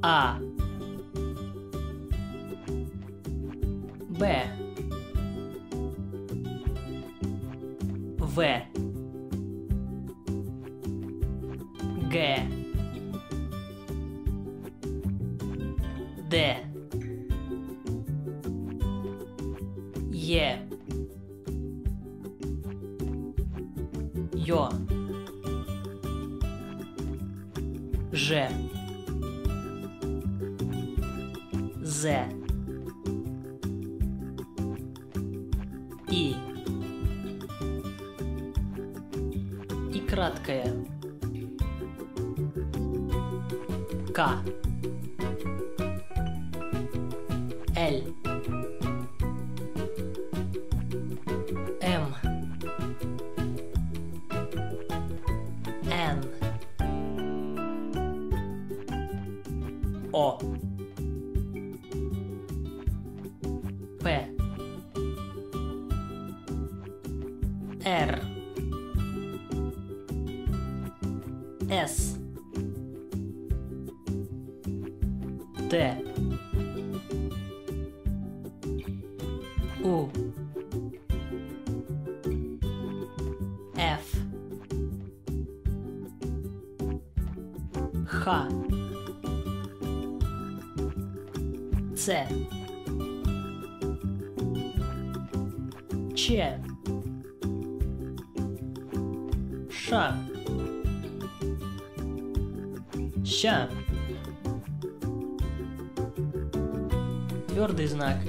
А. Б. В. Г. Д. Е. Ё. Ж. З. И. И краткое. К. Л. М. Н. О. П. Р. С. Т. У. Ф. Х. Ц. Ч. Ш. Щ. Твердый знак.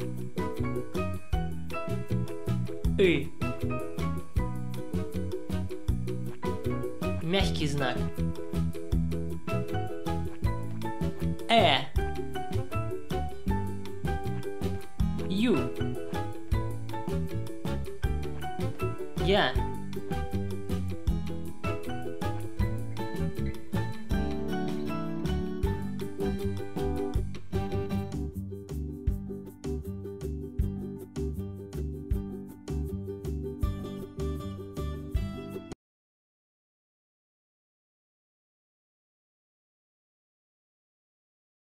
И. Мягкий знак. Ю. Я.